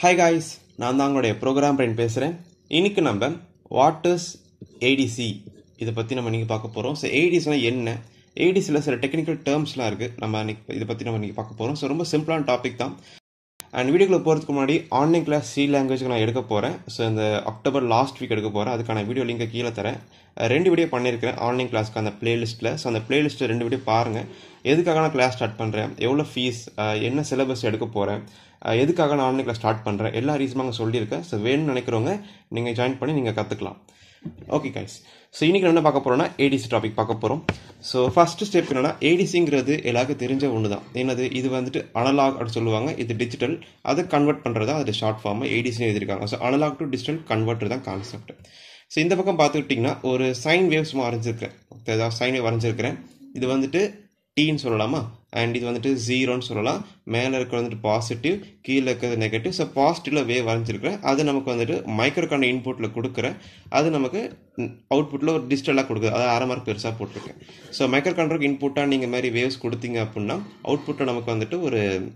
Hi guys, நான் தான் உங்களுடைய ப்ரோக்ராம் பிரெயின் பேசுகிறேன். இன்னைக்கு நம்ம வாட் இஸ் ஏடிசி இதை பற்றி நம்ம இன்றைக்கி பார்க்க போகிறோம். ஸோ ஏடிசினால் என்ன, ஏடிசியில் சில டெக்னிக்கல் டேர்ம்ஸ்லாம் இருக்குது, நம்ம இதை பற்றி நம்ம இன்றைக்கி பார்க்க போகிறோம். ஸோ ரொம்ப சிம்பிளான டாபிக் தான். அண்ட் வீடியோக்குள்ளே போகிறதுக்கு முன்னாடி ஆன்லைன் கிளாஸ் சி லாங்குவேஜுக்கு நான் எடுக்க போகிறேன். ஸோ இந்த அக்டோபர் லாஸ்ட் வீக் எடுக்க போகிறேன். அதுக்கான வீடியோ லிங்கை கீழே தரேன். 2 வீடியோ பண்ணியிருக்கிறேன் ஆன்லைன் கிளாஸ்க்கு அந்த பிளேலிஸ்ட்டில். ஸோ அந்த பிளேலிஸ்ட்டில் 2 வீடியோ பாருங்கள். எதுக்காக நான் கிளாஸ் ஸ்டார்ட் பண்ணுறேன், எவ்வளோ ஃபீஸ், என்ன சிலபஸ் எடுக்க போகிறேன், எதுக்காக நான் ஆன்லைன் கிளாஸ் ஸ்டார்ட் பண்ணுறேன், எல்லா ரீசனும் அங்கே சொல்லியிருக்கேன். ஸோ வேணும்னு நினைக்கிறவங்க நீங்கள் ஜாயின் பண்ணி நீங்கள் கற்றுக்கலாம். ஓகே கைஸ், ஸோ இன்றைக்கி என்ன பார்க்க போகிறோம்னா ஏடிசி டாபிக் பார்க்க போகிறோம். ஸோ ஃபஸ்ட்டு ஸ்டெப் என்னென்னா, ஏடிசிங்கிறது எல்லாருக்கும் தெரிஞ்ச ஒன்று தான். என்னது, இது வந்துட்டு அனலாக் அப்படின்னு சொல்லுவாங்க, இது டிஜிட்டல். அதை கன்வெர்ட் பண்ணுறதா அது ஷார்ட் ஃபார்மாக ஏடிசின்னு எழுதியிருக்காங்க. So analog to digital converter தான் கான்செப்ட். ஸோ இந்த பக்கம் பார்த்துக்கிட்டிங்கன்னா ஒரு சைன் வேவ்ஸ் வரைஞ்சிருக்கிறேன், ஏதாவது சைன் வேவ் வரைஞ்சிருக்கிறேன். இது வந்துட்டு டீன்னு சொல்லலாமா, அண்ட் இது வந்துட்டு 0ன்னு சொல்லலாம். மேலே இருக்கிற வந்துட்டு பாசிட்டிவ், கீழே இருக்கிறது நெகட்டிவ். ஸோ பாசிட்டிவில் வேவ் வரைஞ்சிருக்கிறேன். அது நமக்கு வந்துட்டு மைக்ரோகான இன்புட்டில் கொடுக்குறேன். அது நமக்கு அவுட்புட்டில் ஒரு டிஜிட்டலாக கொடுக்குது. அதாவது 1/2 மார்க் பெருசாக போட்டிருக்கேன். ஸோ மைக்ரோகான்ட்ரோலுக்கு இன்புட்டாக நீங்கள் மாதிரி வேவ்ஸ் கொடுத்தீங்க அப்படின்னா அவுட்புட்டில் நமக்கு வந்துட்டு ஒரு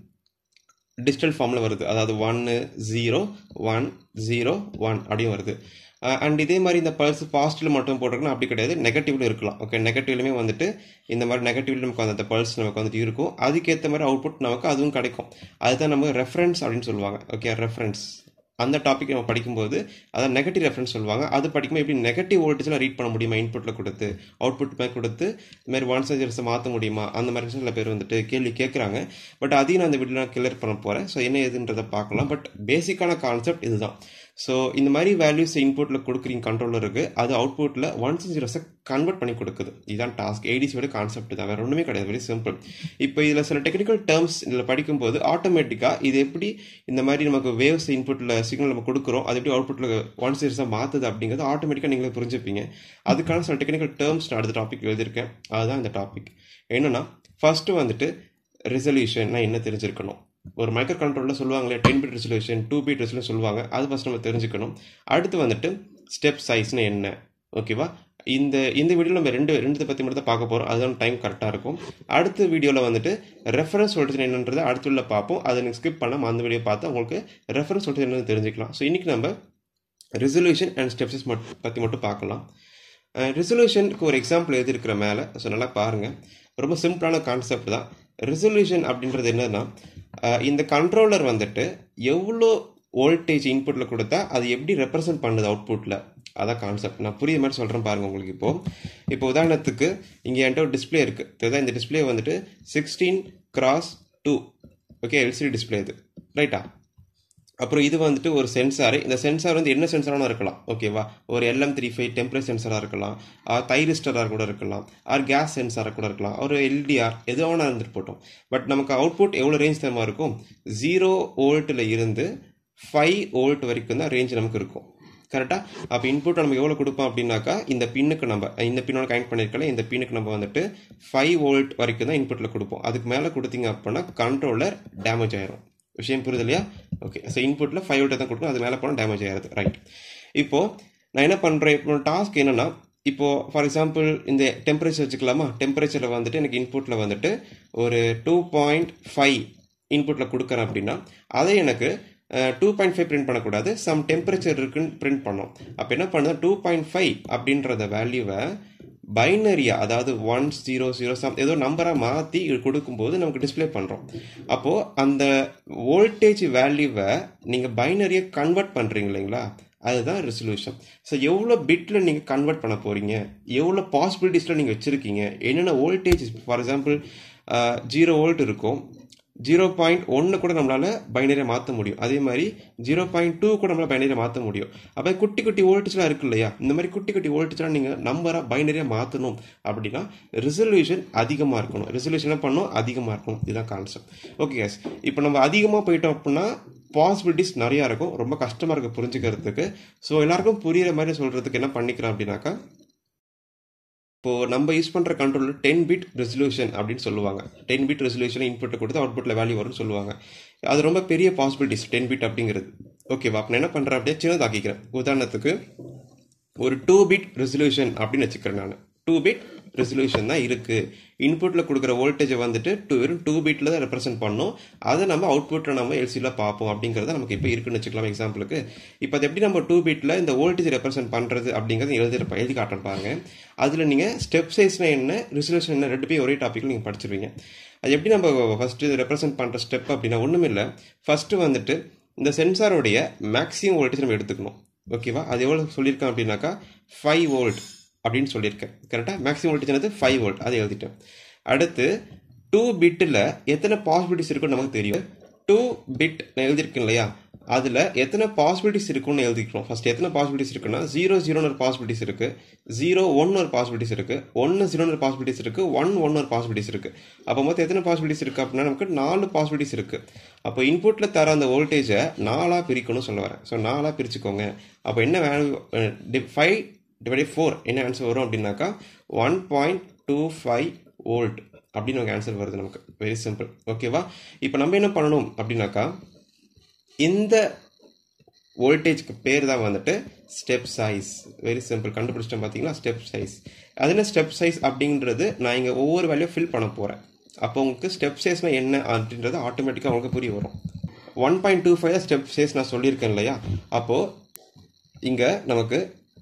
டிஜிட்டல் ஃபார்மில் வருது. அதாவது 1 0 1 0 1 அப்படியும் வருது. அண்ட் இதே மாதிரி இந்த பல்ஸ் பாசிட்டிவ் மட்டும் போட்டிருக்கணும் அப்படி கிடையாது, நெகட்டிவ்ல இருக்கலாம். ஓகே, நெகட்டிவ்லையுமே வந்துட்டு இந்த மாதிரி நெகட்டிவ்ல நமக்கு அந்த பல்ஸ் நமக்கு வந்துட்டு இருக்கும். அதுக்கேற்ற மாதிரி அவுட்புட் நமக்கு அதுவும் கிடைக்கும். அதுதான் நம்ம ரெஃபரன்ஸ் அப்படின்னு சொல்லுவாங்க. ஓகே, ரெஃபரன்ஸ் அந்த டாபிக் நம்ம படிக்கும்போது அதான் நெகட்டிவ் ரெஃபரன்ஸ் சொல்லுவாங்க. அது படிக்கும்போது எப்படி நெகட்டிவ் வோல்டேஜ்லாம் ரீட் பண்ண முடியுமா, இன்புட்டில் கொடுத்து அவுட்புட் மாதிரி கொடுத்து இந்த மாதிரி 1 மாற்ற முடியுமா, அந்த மாதிரி சில பேர் வந்துட்டு கேள்வி கேட்குறாங்க. பட் அதையும் நான் இந்த வீடியோ நான் கிளியர் பண்ண போகிறேன். ஸோ என்ன எதுன்றதை பார்க்கலாம். பட் பேசிக்கான கான்செப்ட் இதுதான். ஸோ இந்த மாதிரி வேல்யூஸ் இன்புட்டில் கொடுக்குறீங்க கண்ட்ரோலருக்கு, அது அவுட்புட்டில் 1 கன்வெர்ட் பண்ணி கொடுக்குது. இதுதான் டாஸ்க். ஏடிசியோட கான்செப்ட் தான், வேறு ஒன்றுமே கிடையாது. Very simple. இப்போ இதில் சில டெக்னிக்கல் டேர்ம்ஸ் இதில் படிக்கும்போது ஆட்டோமேட்டிக்காக இது எப்படி இந்த மாதிரி நமக்கு வேவ்ஸ் இன்புட்டில் சிக்னல் நம்ம கொடுக்குறோம், அது எப்படி அவுட்புட்டில் 1 மாற்றுது அப்படிங்கிறது ஆட்டோமேட்டிக்காக நீங்களே புரிஞ்சுப்பீங்க. அதுக்கான சில டெக்னிக்கல் டேர்ம்ஸ் நான் அடுத்த டாபிக் எழுதியிருக்கேன். அதுதான் இந்த டாபிக். என்னென்னா, ஃபஸ்ட்டு வந்துட்டு ரெசல்யூஷன்னா என்ன தெரிஞ்சிருக்கணும். ஒரு மைக்ரோ கண்ட்ரோலில் சொல்லுவாங்களே 10 பிட் ரெசல்யூஷன், 2 பிட் ரெசல்யூஷன் சொல்லுவாங்க. அது ஃபஸ்ட் நம்ம தெரிஞ்சுக்கணும். அடுத்து வந்துட்டு ஸ்டெப் சைஸ்னு என்ன. ஓகேவா, இந்த வீடியோவில் நம்ம ரெண்டு பற்றி மட்டும் தான் பார்க்க போகிறோம். அதுதான் டைம் கரெக்டாக இருக்கும். அடுத்த வீடியோவில் வந்துட்டு ரெஃபரன்ஸ் வோல்டேஜ் என்னன்றதை அடுத்த வீடியோவில் பார்ப்போம். அதை நீங்கள் ஸ்கிப் பண்ணாமல் அந்த வீடியோ பார்த்தா உங்களுக்கு ரெஃபரன்ஸ் வோல்டேஜ் என்னன்னு தெரிஞ்சுக்கலாம். ஸோ இன்றைக்கி நம்ம ரெசல்யூஷன் அண்ட் ஸ்டெப்ஸஸ் பற்றி மட்டும் பார்க்கலாம். ரெசல்யூஷனுக்கு ஒரு எக்ஸாம்பிள் எழுதியிருக்கிற மேலே. ஸோ நல்லா பாருங்கள், ரொம்ப சிம்பிளான கான்செப்ட் தான். ரெசல்யூஷன் அப்படின்றது என்னன்னா, இந்த கண்ட்ரோலர் வந்துட்டு எவ்வளோ வோல்டேஜ் இன்புட்டில் கொடுத்தா அது எப்படி ரெப்ரசன்ட் பண்ணுது அவுட்புட்டில், அதான் கான்செப்ட். நான் புரிய மாதிரி சொல்கிறேன் பாருங்கள் உங்களுக்கு. இப்போ உதாரணத்துக்கு இங்கே என்கிட்ட ஒரு டிஸ்பிளே இருக்குது. இந்த டிஸ்பிளே வந்துட்டு 16x2 ஓகே, எல்சிடி டிஸ்பிளே இது, ரைட்டா. அப்புறம் இது வந்துட்டு ஒரு சென்சார். இந்த சென்சார் வந்து என்ன சென்சாரான இருக்கலாம். ஓகேவா, ஒரு LM35 டெம்பரேச்சர் சென்சாராக இருக்கலாம், தைரிஸ்டராக கூட இருக்கலாம், கேஸ் சென்சாராக கூட இருக்கலாம், ஒரு LDR எதுவான இருந்துட்டு போட்டோம். பட் நமக்கு அவுட்புட் எவ்வளோ ரேஞ்ச் தரமா இருக்கும், 0 வோல்ட்டில் இருந்து 5 வோல்ட் வரைக்கும் தான் ரேஞ்ச் நமக்கு இருக்கும். கரெக்டாக. அப்போ இன்புட் நமக்கு எவ்வளோ கொடுப்போம் அப்படின்னாக்கா, இந்த பின்னுக்கு நம்ம இந்த பின்னோட கனெக்ட் பண்ணியிருக்கல, இந்த பின்னுக்கு நம்ம வந்துட்டு 5 வோல்ட் வரைக்கும் தான் இன்புட்டில் கொடுப்போம். அதுக்கு மேலே கொடுத்தீங்க அப்படின்னா கண்ட்ரோலர் டேமேஜ் ஆயிரும். விஷயம் புரியுது இல்லையா? ஓகே, ஸோ இன்புட்டில் 5 வோல்ட் தான் கொடுக்கணும், அது மேலே போனால் டேமேஜ் ஆகிறது. ரைட். இப்போது நான் என்ன பண்ணுறேன், இப்போ டாஸ்க் என்னென்னா, இப்போது ஃபார் எக்ஸாம்பிள் இந்த டெம்பரேச்சர் வச்சுக்கலாமா. டெம்பரேச்சரில் வந்துட்டு எனக்கு இன்புட்டில் வந்துட்டு ஒரு 2.5 இன்புட்டில் கொடுக்குறேன் அப்படின்னா அதை எனக்கு 2.5 பிரிண்ட் பண்ணக்கூடாது, சம் டெம்பரேச்சர் இருக்குன்னு பிரிண்ட் பண்ணோம். அப்போ என்ன பண்ணுது, 2.5 அப்படின்றத வேல்யூவை பைனரியா, அதாவது 1 0 0 ஏதோ நம்பராக மாற்றி கொடுக்கும்போது நமக்கு டிஸ்பிளே பண்ணுறோம். அப்போது அந்த வோல்டேஜ் வேல்யூவை நீங்கள் பைனரியாக கன்வெர்ட் பண்ணுறீங்க இல்லைங்களா, அதுதான் ரெசல்யூஷன். ஸோ எவ்வளோ பிட்டில் நீங்கள் கன்வெர்ட் பண்ண போகிறீங்க, எவ்வளோ பாசிபிலிட்டிஸில் நீங்கள் வச்சுருக்கீங்க, என்னென்ன வோல்டேஜ். ஃபார் எக்ஸாம்பிள் 0 வோல்ட் இருக்கும், 0.1 கூட நம்மளால் பைனரியாக மாற்ற முடியும். அதே மாதிரி 0.2 கூட நம்மளால் பைனரியாக மாற்ற முடியும். அப்போ குட்டி குட்டி வோல்டேஜ்லாம் இருக்கு இல்லையா, இந்த மாதிரி குட்டி குட்டி வோல்டேஜ்லாம் நீங்கள் நம்பராக பைனரியாக மாற்றணும் அப்படின்னா ரெசல்யூஷன் அதிகமாக இருக்கணும். ரெசல்யூஷன் பண்ணணும் அதிகமாக இருக்கணும். இதுதான் கான்செப்ட். ஓகே கேஸ், இப்போ நம்ம அதிகமாக போயிட்டோம் அப்படின்னா பாசிபிலிட்டிஸ் நிறையா இருக்கும். ரொம்ப கஷ்டமாக இருக்குது புரிஞ்சுக்கிறதுக்கு. ஸோ எல்லாருக்கும் புரிகிற மாதிரி சொல்கிறதுக்கு என்ன பண்ணிக்கிறோம் அப்படின்னாக்கா, இப்போது நம்ம யூஸ் பண்ணுற கண்ட்ரோலர் 10 பிட் ரெசல்யூஷன் அப்படின்னு சொல்லுவாங்க. 10 பிட் ரெசல்யூஷன் இன்புட்டை கொடுத்து அவுட்புட்டில் வேல்யூ வரும்னு சொல்லுவாங்க. அது ரொம்ப பெரிய பாசிபிலிட்டிஸ் 10 பிட் அப்படிங்கிறது. ஓகேவா, அப்போ நான் என்ன பண்ணுறேன் அப்படியே சின்னதாக்கிக்கிறேன். உதாரணத்துக்கு ஒரு 2 பிட் ரெசல்யூஷன் அப்படின்னு வச்சுக்கிறேன் நான். 2 பிட் ரெசல்யூஷன் தான் இருக்கு. இன்புட்ல கொடுக்குற வோல்டேஜ் வந்துட்டு வெறும் 2 பிட்ல தான் ரெப்ரசென்ட் பண்ணும். அதை நம்ம அவுட்புட்ல நம்ம எல்சில பார்ப்போம் அப்படிங்கறத நமக்கு இப்போ இருக்குன்னு வச்சுக்கலாம். எக்ஸாம்பிளுக்கு இப்போ அது எப்படி நம்ம 2 பிட்ல இந்த வோல்டேஜ் ரெப்ரசென்ட் பண்றது அப்படிங்கறது எழுதி காட்டுறேன் பாருங்க. அதுல நீங்க ஸ்டெப் சைஸ்னா என்ன, ரெசல்யூஷன் என்ன, ரெண்டு பேரும் ஒரே டாபிக்ல நீங்க படிச்சிருவீங்க. அது எப்படி நம்ம ஃபர்ஸ்ட் ரெப்ரசென்ட் பண்ற ஸ்டெப் அப்படின்னா ஒண்ணும் இல்ல. ஃபர்ஸ்ட் வந்துட்டு இந்த சென்சாரோடைய மேக்ஸிமம் வோல்டேஜ் நம்ம எடுத்துக்கணும். ஓகேவா? அது எவ்வளவு சொல்லியிருக்கேன் அப்படின்னாக்கா 5 வோல்ட் அப்படின்னு சொல்லியிருக்கேன். கரெக்டா? மேக்ஸிமம் வோல்டேஜ் என்னது 5 வோல்ட், அதை எழுதிட்டேன். அடுத்து 2 பிட்ல எத்தனை பாசிபிலிட்டிஸ் இருக்குன்னு நமக்கு தெரியும். 2 பிட் எழுதியிருக்கேன் இல்லையா, அதுல எத்தனை பாசிபிலிட்டிஸ் இருக்குன்னு எழுதிக்கிறோம். ஃபர்ஸ்ட் எத்தனை பாசிபிலிட்டிஸ் இருக்குன்னா 0 0 ஒரு பாசிபிலிட்டிஸ் இருக்கு, 0 1 ஒரு பாசிபிலிட்டிஸ் இருக்கு, 1 0 ஒரு பாசிபிலிட்டிஸ் இருக்கு, 1 1 ஒரு பாசிபிலிட்டிஸ் இருக்கு. அப்போ மொத்தம் எத்தனை பாசிபிலிட்டிஸ் இருக்கு அப்படின்னா நமக்கு 4 பாசிபிலிட்டிஸ் இருக்கு. அப்போ இன்புட்ல தர அந்த வோல்டேஜை 4ஆ பிரிக்கணும்னு சொல்ல வரேன். ஸோ 4ஆ பிரிச்சுக்கோங்க. அப்போ என்ன வேல்யூ 5 / 4 என்ன ஆன்சர் வரும் அப்படின்னாக்கா 1.25 வோல்ட் அப்படின்னு ஒரு ஆன்சர் வருது நமக்கு. Very simple. ஓகேவா? இப்போ நம்ம என்ன பண்ணணும் அப்படின்னாக்கா இந்த வோல்டேஜ்க்கு பேர் தான் வந்துட்டு ஸ்டெப் சைஸ். Very simple. கண்டுபிடிச்சிட்டோம் பார்த்தீங்களா? Step size. அது என்ன ஸ்டெப் சைஸ் அப்படின்றது நான் இங்கே ஒவ்வொரு வேல்யூ ஃபில் பண்ண போகிறேன். அப்போ உங்களுக்கு ஸ்டெப் சைஸ்னா என்ன அப்படின்றது ஆட்டோமேட்டிக்காக உங்களுக்கு புரிய வரும். 1.25 ஸ்டெப் சைஸ் நான் சொல்லியிருக்கேன் இல்லையா. அப்போது இங்கே நமக்கு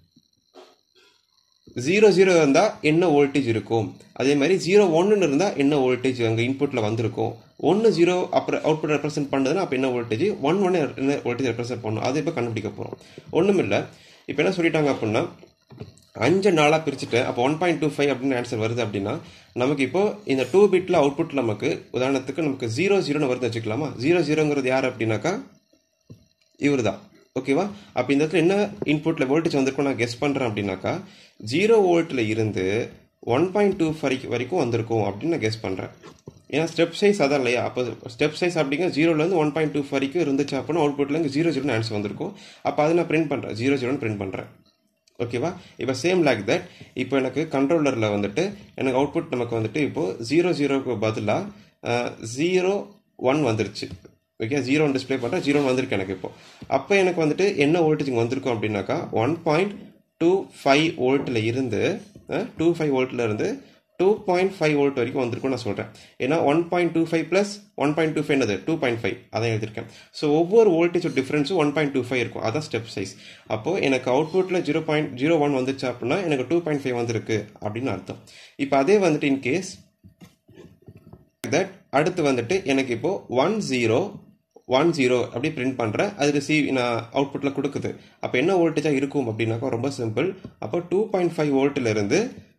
0 0 இருந்தால் என்ன வோல்டேஜ் இருக்கும், அதே மாதிரி 0 1 இருந்தால் என்ன வோல்டேஜ் அங்கே இன்புட்டில் வந்திருக்கும், 1 0 அப்புறம் அவுட்புட் ரெப்ரசென்ட் பண்ணுறதுன்னா அப்போ என்ன வோல்டேஜ், 1 1 என்ன வோல்டேஜ் ரெப்ரசென்ட் பண்ணணும், அதை இப்போ கண்டுபிடிக்க போகிறோம். ஒன்றும் இல்லை. இப்போ என்ன சொல்லிட்டாங்க அப்படின்னா 5 4ஆக பிரிச்சுட்டு அப்போ 1.25 அப்படின்னு ஆன்சர் வருது அப்படின்னா நமக்கு இப்போ இந்த 2 பிட்ல அவுட்புட் நமக்கு உதாரணத்துக்கு நமக்கு 0 0 வருது வச்சுக்கலாமா. 0 0ங்கிறது யார் அப்படின்னாக்கா இவர் தான். ஓகேவா? அப்போ இந்த இடத்துல என்ன இன்புட்ல வோல்டேஜ் வந்திருக்கும் நான் கெஸ் பண்ணுறேன் அப்படின்னாக்கா 0 வோல்ட்ல இருந்து 1.25 வரைக்கும் வந்திருக்கும் அப்படின்னு நான் கெஸ் பண்ணுறேன். ஏன்னா ஸ்டெப் சைஸ் அதான் இல்லையா. அப்போ ஸ்டெப் சைஸ் அப்படிங்கிற 0லேருந்து 1.25 வரைக்கும் இருந்துச்சு அப்படின்னா அவுட்புட்ல இங்கே 0 0 ஆன்சர் வந்திருக்கும். அப்போ அதை நான் பிரிண்ட் பண்ணுறேன், 0 0 பிரிண்ட் பண்ணுறேன். ஓகேவா? இப்போ சேம் லைக் தட் இப்போ எனக்கு கண்ட்ரோலரில் வந்துட்டு எனக்கு அவுட்புட் நமக்கு வந்துட்டு இப்போ 0 0க்கு பதிலாக 0 1 வந்துருச்சு. ஓகே, 0 டிஸ்பிளே பண்ணுறேன், 0 வந்திருக்கு எனக்கு இப்போ. அப்போ எனக்கு வந்துட்டு என்ன வோல்டேஜ் வந்திருக்கும் அப்படின்னாக்கா 1.25 வோல்ட்டில் இருந்து 25 வோல்ட்டில் இருந்து 2.5 வோல்ட் வரைக்கும் வந்திருக்கும் நான் சொல்கிறேன். ஏன்னா 1.25 + 1.25 என்னது 2.5 அதான் எழுதியிருக்கேன். ஸோ ஒவ்வொரு வோல்டேஜ் டிஃப்ரென்ஸும் 1.25 இருக்கும். அதான் ஸ்டெப் சைஸ். அப்போது எனக்கு அவுட்புட்டில் 0.01 வந்துச்சு அப்படின்னா எனக்கு 2.5 வந்திருக்கு அப்படின்னு அர்த்தம். இப்போ அதே வந்துட்டு இன்கேஸ் தட் அடுத்து வந்துட்டு எனக்கு இப்போ 1 0 1 0 அப்படி பிரிண்ட் பண்ணுறேன். அது ரிசீவ் நான் அவுட்புட்டில் கொடுக்குது. அப்போ என்ன வோல்டேஜாக இருக்கும் அப்படின்னாக்கா ரொம்ப சிம்பிள். அப்போ 2.5 வோல்ட்டில் இருந்து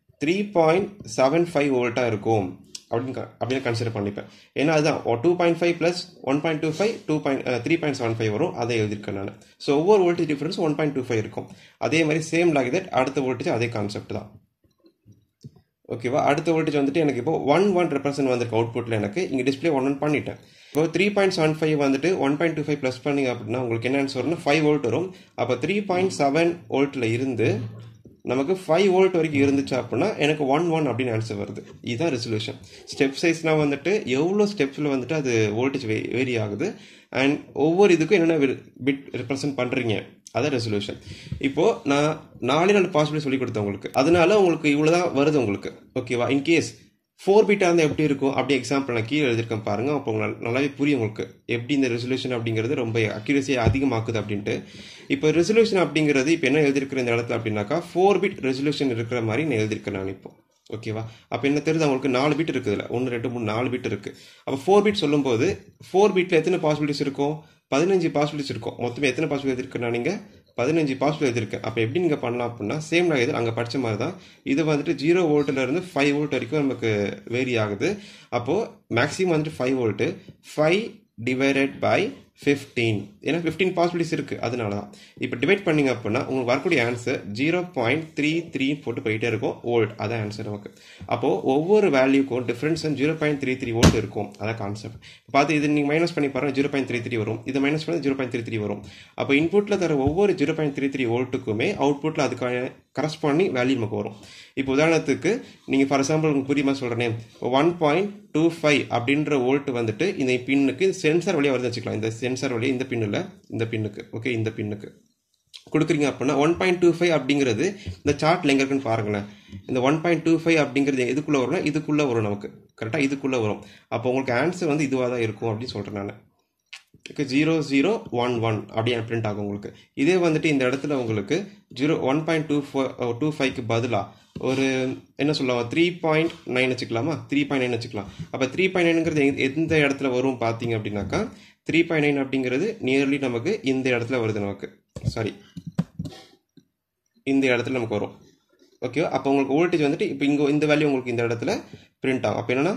3.75 வோல்ட்டாக இருக்கும் அப்படின்னு கன்சிடர் பண்ணிப்பேன். ஏன்னா அதுதான் 2.5 + 1.25 3.75 வரும். அதை எழுதியிருக்கேன் நான். ஸோ ஒவ்வொரு வோல்டேஜ் டிஃபரன்ஸ் 1.25 இருக்கும். அதே மாதிரி சேம் லைக் தட் அடுத்த வோல்டேஜ் அதே கான்செப்ட் தான். ஓகேவா? அடுத்த வோல்டேஜ் வந்துட்டு எனக்கு இப்போ 1 1 ரெப்ரசென்ட் வந்திருக்கு அவுட்புட்டில். எனக்கு இங்கே டிஸ்பிளே 1 1 பண்ணிட்டேன். இப்போ 3.75 வந்துட்டு 1.25 ப்ளஸ் பண்ணிங்க அப்படின்னா உங்களுக்கு என்ன ஆன்சர் வரும்னா 5 வோல்ட் வரும். அப்போ 3.7 வோல்ட்டில் இருந்து நமக்கு 5 வோல்ட் வரைக்கும் இருந்துச்சு அப்படின்னா எனக்கு 1 1 அப்படின்னு ஆன்சர் வருது. இதுதான் ரெசல்யூஷன். ஸ்டெப் சைஸ்னால் வந்துட்டு எவ்வளோ ஸ்டெப்ஸில் வந்துட்டு அது வோல்டேஜ் வேரி ஆகுது அண்ட் ஒவ்வொரு இதுக்கும் என்னென்ன பிட் ரெப்ரசென்ட் பண்ணுறீங்க, அதான் ரெசல்யூஷன். இப்போ நான் 4 பாசிபிலிட்டி சொல்லி கொடுத்தேன் உங்களுக்கு, அதனால உங்களுக்கு இவ்வளோதான் வருது உங்களுக்கு. ஓகேவா? இன்கேஸ் 4 பிட்டாக இருந்தால் எப்படி இருக்கும் அப்படி எக்ஸாம்பிள் நான் கீழே எழுதியிருக்கேன் பாருங்க. அப்போ உங்களுக்கு நல்லாவே புரியும் உங்களுக்கு எப்படி இந்த ரெசல்யூஷன் அப்படிங்கிறது ரொம்ப அக்யூரஸியை அதிகமாக்குது அப்படின்ட்டு. இப்போ ரெசல்யூஷன் அப்படிங்கிறது இப்போ என்ன எழுதியிருக்கிற இந்த இடத்துல அப்படின்னாக்கா 4 பிட் ரெசல்யூஷன் இருக்கிற மாதிரி நான் எழுதியிருக்கேன் நான் இப்போ. ஓகேவா? அப்போ என்ன தெரியுது உங்களுக்கு 4 பிட் இருக்குதுல்ல, 1 2 3 4 பிட் இருக்கு. அப்போ 4 பிட் சொல்லும்போது 4 பிட்ல எத்தனை பாசிபிலிட்டிஸ் இருக்கும், 15 பாசிபிலிட்டிஸ் இருக்கும். மொத்தமே எத்தனை பாசிபிலிட்டி இருக்குன்னா நீங்கள் 15 பாசிபிலிட்டி எழுதிருக்கு. அப்போ எப்படி நீங்கள் பண்ணலாம் அப்படின்னா சேம் நான் அங்கே படித்த மாதிரி தான். இது வந்துட்டு 0 வோல்ட்டில் இருந்து 5 வோல்ட் வரைக்கும் நமக்கு வேரி ஆகுது. அப்போது மேக்ஸிமம் வந்துட்டு 5 வோல்ட்டு 5 டிவைடட் பை 15. ஏன்னா 15 பாசிபிலிட்டிஸ் இருக்குது, அதனால தான். இப்போ டிவைட் பண்ணிங்க அப்படின்னா உங்களுக்கு வரக்கூடிய ஆன்சர் 0.33 போட்டு போயிட்டே இருக்கும் வோல்ட். அதான் ஆன்சர் நமக்கு. அப்போது ஒவ்வொரு வேல்யூக்கும் டிஃப்ரென்ஸ் 0.33 வோல்ட் இருக்கும். அதான் கான்செப்ட். பார்த்து இது நீங்கள் மைனஸ் பண்ணி பாருங்கள், 0.33 வரும். இதை மைனஸ் பண்ணி 0.33 வரும். அப்போ இன்புட்டில் தர ஒவ்வொரு 0.33 வோல்ட்டுக்குமே அவுட்புட்டில் அதுக்கான கரஸ்பாண்டிங் வேல்யூ நமக்கு வரும். இப்போ உதாரணத்துக்கு நீங்கள் ஃபார் எக்ஸாம்பிள் உங்களுக்கு புரியுமா சொல்கிறேன், 1.25 அப்படின்ற வோல்ட் வந்துட்டு இந்த பின்னுக்கு சென்சார் வழியாக வருது வச்சுக்கலாம். இந்த சென்சார் வழியாக இந்த பின்னில் இந்த பின்னுக்கு, ஓகே, இந்த பின்னுக்கு கொடுக்குறீங்க அப்படின்னா 1.25 அப்படிங்கிறது இந்த சார்ட்ல எங்க இருக்குன்னு பாருங்களேன். இந்த 1.25 அப்படிங்கிறது எதுக்குள்ள வரும்னா இதுக்குள்ள வரும் நமக்கு. கரெக்டா இதுக்குள்ள வரும். அப்போ உங்களுக்கு ஆன்சர் வந்து இதுவா தான் இருக்கும் அப்படின்னு சொல்றேன் நான். 0011 அப்படியே பிரிண்ட் ஆகும் உங்களுக்கு. இதே வந்துட்டு இந்த இடத்துல உங்களுக்கு 1.25க்கு பதிலா ஒரு என்ன சொல்லலாம் 3.9 வச்சுக்கலாமா? 3.9 வச்சுக்கலாம். அப்ப 3.9ங்கிறது எந்த இடத்துல வரும் பாத்தீங்க அப்படின்னாக்கா 3.9 அப்படிங்கிறது நியர்லி நமக்கு இந்த இடத்துல வருது நமக்கு. சாரி, இந்த இடத்துல நமக்கு வரும். ஓகேவா? அப்போ உங்களுக்கு வோல்டேஜ் வந்துட்டு இப்போ இங்க இந்த வேல்யூ உங்களுக்கு இந்த இடத்துல பிரிண்ட் ஆகும். அப்போ என்னன்னா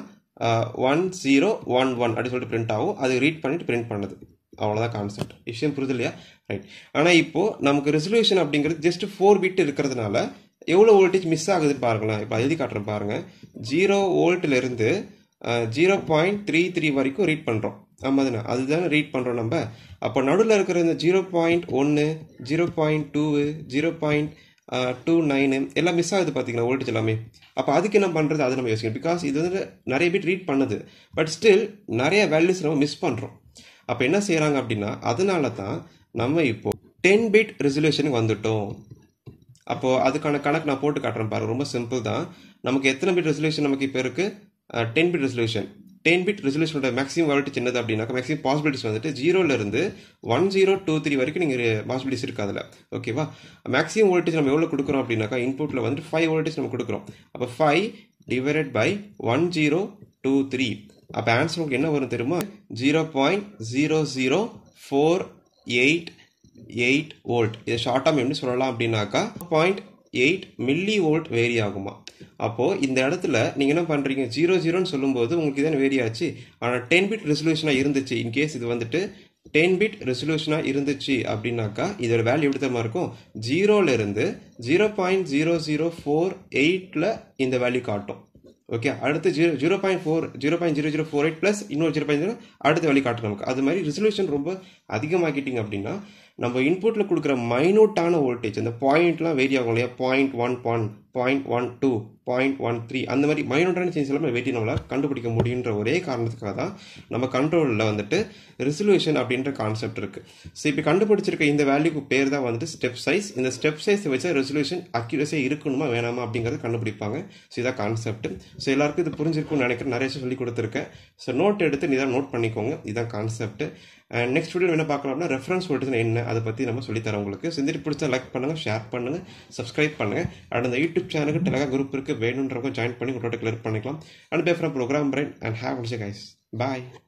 1011 அப்படி சொல்லிட்டு பிரிண்ட் ஆகும். அது ரீட் பண்ணிட்டு பிரிண்ட் பண்ணது. அவ்வளோதான் கான்செப்ட். விஷயம் புரியுது இல்லையா? ரைட். ஆனால் இப்போ நமக்கு ரெசல்யூஷன் அப்படிங்கிறது ஜஸ்ட் 4 பிட் இருக்கிறதுனால எவ்வளோ வோல்டேஜ் மிஸ் ஆகுதுன்னு பாருங்களேன். இப்போ எழுதி காட்டுறேன் பாருங்க. 0 வோல்ட்ல இருந்து 0.33 வரைக்கும் ரீட் பண்றோம். ஆமா தானே? அதுதானே ரீட் பண்றோம் நம்ம. அப்போ நடுவில் இருக்கிற இந்த 0.1 0.2 0.29 எல்லாம் மிஸ் ஆகுது பார்த்தீங்களா வோல்டேஜ் எல்லாமே. அப்போ அதுக்கு என்ன பண்ணுறது அது நம்ம யோசிக்கணும். பிகாஸ் இது வந்து நிறைய பிட் ரீட் பண்ணுது, பட் ஸ்டில் நிறைய வேல்யூஸ் நம்ம மிஸ் பண்ணுறோம். அப்போ என்ன செய்கிறாங்க அப்படின்னா அதனால தான் நம்ம இப்போ 10 பிட் ரெசல்யூஷனுக்கு வந்துட்டோம். அப்போ அதுக்கான கணக்கு நான் போட்டு காட்டுறேன் பாருங்க. ரொம்ப சிம்பிள் தான். நமக்கு எத்தனை பிட் ரெசல்யூஷன் நமக்கு இப்போ இருக்கு? 10 பிட் ரெசல்யூஷன். 10 பிட் ரெசல்யூஷனோட மேக்ஸிமம் வேல்யூ சின்னது அப்படின்னாக்கா மேக்ஸிமம் பாசிபிலிட்டிஸ் வந்துட்டு 0ல இருந்து 1023 வரைக்கும் நீங்க பாசிபிலிட்டிஸ் இருக்கு அதுல. ஓகேவா? மேக்ஸிமம் வோல்டேஜ் நம்ம எவ்வளவு கொடுக்குறோம் அப்படின்னாக்கா இன்புட்ல வந்துட்டு 5 வோல்டேஜ் நம்ம கொடுக்குறோம். அப்ப 5 டிவைடட் பை 1023. அப்ப ஆன்சர் உங்களுக்கு என்ன வரும் தெரியுமா? 0.00488 வோல்ட். இதை ஷார்ட்டா எப்படி சொல்லலாம் அப்படின்னாக்கா 0.8 மில்லி வோல்ட் வேரி ஆகுமா. அப்போ இந்த இடத்துல நீங்க என்ன பண்றீங்க 00ன்னு சொல்லும்போது உங்களுக்கு இதான் வேரி ஆச்சு. ஆனா 10 பிட் ரெசல்யூஷனா இருந்துச்சு. இன்கேஸ் இது வந்துட்டு 10 பிட் ரெசல்யூஷனா இருந்துச்சு அப்படின்னாக்கா இதோட வேல்யூ எப்படி தான் இருக்கும்? 0ல இருந்து 0.0048ல இந்த வேல்யூ காட்டும். ஓகே, அடுத்து 0.0048 பிளஸ் இன்னொரு 0.0 அடுத்த வேல்யூ காட்டும் நமக்கு. அது மாதிரி ரெசல்யூஷன் ரொம்ப அதிகமாக்கிட்டீங்க அப்படின்னா நம்ம இன்புட்ல கொடுக்குற மைனூட்டான வோல்டேஜ் அந்த பாயிண்ட்லாம் வேரி ஆகும் இல்லையா? 0.11 0.12 0.13 அந்த மாதிரி மைனூட்டான சேஞ்ச் எல்லாமே வெயிட்டி நம்மளால் கண்டுபிடிக்க முடியுன்ற ஒரே காரணத்துக்காக தான் நம்ம கண்ட்ரோலில் வந்துட்டு ரெசல்யூஷன் அப்படின்ற கான்செப்ட் இருக்கு. ஸோ இப்போ கண்டுபிடிச்சிருக்க இந்த வேல்யூக்கு பேர் தான் வந்துட்டு ஸ்டெப் சைஸ். இந்த ஸ்டெப் சைஸ் வச்சா ரெசல்யூஷன் அக்யூரஸியாக இருக்கணுமா வேணாமா அப்படிங்கிறத கண்டுபிடிப்பாங்க. ஸோ இதான் கான்செப்ட். ஸோ எல்லாருக்கும் இது புரிஞ்சிருக்கும்னு நினைக்கிறேன். நிறைய விஷயம் சொல்லி கொடுத்துருக்கேன். ஸோ நோட் எடுத்து நீ தான் நோட் பண்ணிக்கோங்க. இதுதான் கான்செப்ட். அண்ட் நெக்ஸ்ட் வீடியோ என்ன பார்க்கலாம்னா ரெஃபரன்ஸ் வோல்டேஜ் என்ன அதை பற்றி நம்ம சொல்லித்தரோம் உங்களுக்கு. ஸோ இந்த பிடிச்சா லைக் பண்ணுங்க, ஷேர் பண்ணுங்க, சப்ஸ்கிரைப் பண்ணுங்க. அண்ட் அந்த யூடியூப் சேனலுக்கு டெலகிராம் குரூப் இருக்கு, வேணுன்றவங்க ஜாயின் பண்ணி உங்களோட கிளியர் பண்ணிக்கலாம். And bye from Program Brain and have a nice day guys. Bye.